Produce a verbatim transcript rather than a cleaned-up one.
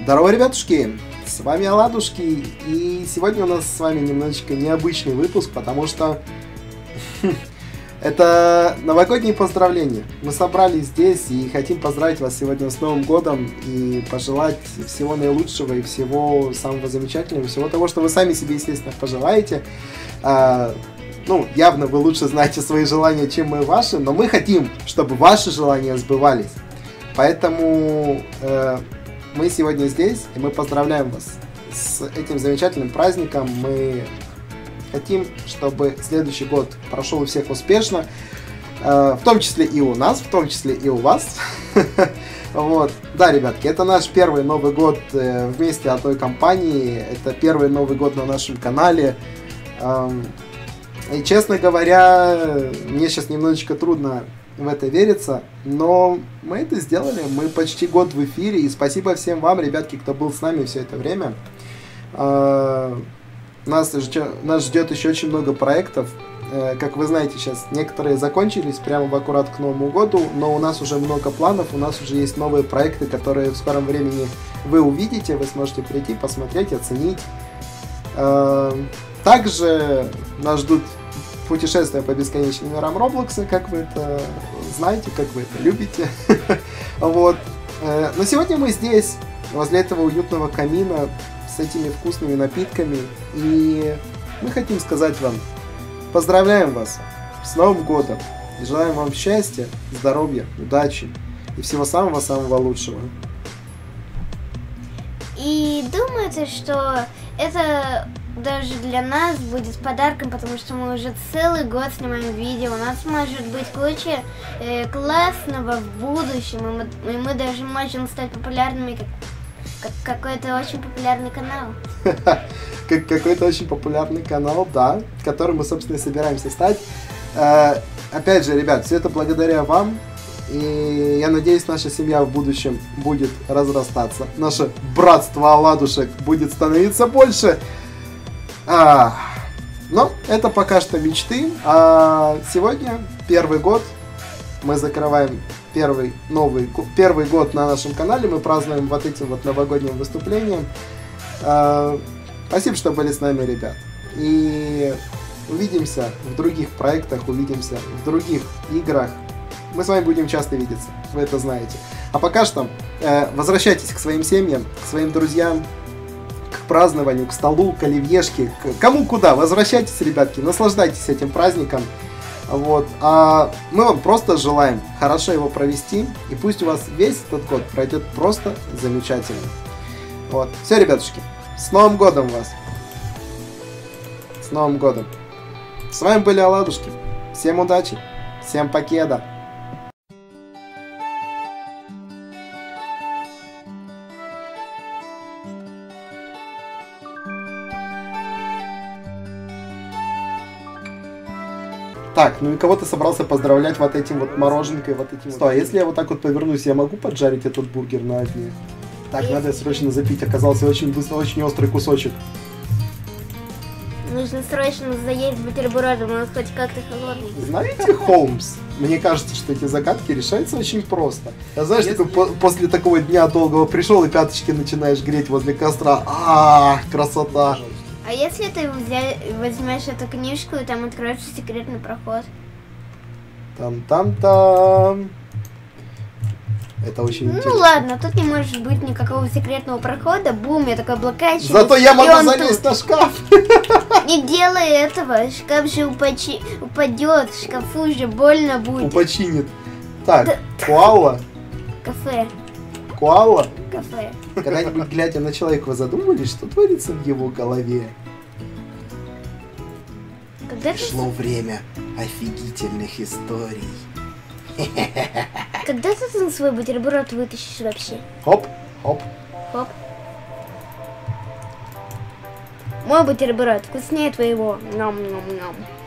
Здорово, ребятушки! С вами Оладушки, и сегодня у нас с вами немножечко необычный выпуск, потому что это новогодние поздравления. Мы собрались здесь и хотим поздравить вас сегодня с Новым годом и пожелать всего наилучшего и всего самого замечательного, всего того, что вы сами себе, естественно, пожелаете. А, ну, явно вы лучше знаете свои желания, чем мы ваши, но мы хотим, чтобы ваши желания сбывались. Поэтому э, мы сегодня здесь, и мы поздравляем вас с этим замечательным праздником. Мы хотим, чтобы следующий год прошел у всех успешно, э, в том числе и у нас, в том числе и у вас. Вот. Да, ребятки, это наш первый Новый год э, вместе от той компании, это первый Новый год на нашем канале. Э, и, честно говоря, мне сейчас немножечко трудно в это верится, но мы это сделали, мы почти год в эфире, и спасибо всем вам, ребятки, кто был с нами все это время. Нас, нас ждет еще очень много проектов, как вы знаете, сейчас некоторые закончились прямо в аккурат к Новому году, но у нас уже много планов, у нас уже есть новые проекты, которые в скором времени вы увидите, вы сможете прийти, посмотреть, оценить. Также нас ждут путешествия по бесконечным мирам Роблокса, как вы это знаете, как вы это любите. Вот. Но сегодня мы здесь, возле этого уютного камина, с этими вкусными напитками, и мы хотим сказать вам: поздравляем вас с Новым годом, и желаем вам счастья, здоровья, удачи и всего самого-самого лучшего. И думаете, что это даже для нас будет подарком, потому что мы уже целый год снимаем видео, у нас может быть куча э, классного в будущем, и мы, и мы даже можем стать популярными, как, как какой-то очень популярный канал. Как какой-то очень популярный канал, да, которым мы, собственно, и собираемся стать. Э, опять же, ребят, все это благодаря вам. И я надеюсь, наша семья в будущем будет разрастаться. Наше братство оладушек будет становиться больше. А, но это пока что мечты. А сегодня первый год. Мы закрываем первый, новый, первый год на нашем канале. Мы празднуем вот этим вот новогодним выступлением. А, спасибо, что были с нами, ребят. И увидимся в других проектах, увидимся в других играх. Мы с вами будем часто видеться, вы это знаете. А пока что э, возвращайтесь к своим семьям, к своим друзьям, к празднованию, к столу, к оливьешке, к кому куда. Возвращайтесь, ребятки, наслаждайтесь этим праздником. Вот. А мы вам просто желаем хорошо его провести, и пусть у вас весь этот год пройдет просто замечательно. Вот. Все, ребятушки, с Новым годом вас! С Новым годом! С вами были Оладушки. Всем удачи, всем покеда! Так, ну и кого ты собрался поздравлять вот этим вот мороженкой, вот этим... Стой, а если я вот так вот повернусь, я могу поджарить этот бургер на огне? Так, и... надо срочно запить, оказался очень, очень острый кусочек. Нужно срочно заесть бутербродом, он хоть как-то холодный. Знаете, Холмс, мне кажется, что эти загадки решаются очень просто. А знаешь, если... такой, по после такого дня долгого пришел и пяточки начинаешь греть возле костра, а, красота! А если ты возьмешь эту книжку, и там откроется секретный проход? Там-там-там. Это очень ну, интересно. Ну ладно, тут не может быть никакого секретного прохода. Бум, я такой блокачиваю. Зато я могу залезть тут... на шкаф. Не делай этого, шкаф же упачи... упадет, шкафу же больно будет. Упочинит. Так, да. Коала. Кафе. Коала. Кафе. Когда-нибудь, глядя на человека, вы задумывались, что творится в его голове? Когда Пришло ты... время офигительных историй. Когда ты свой бутерброд вытащишь вообще? Хоп, хоп. Хоп. Мой бутерброд вкуснее твоего. Ном-ном-ном.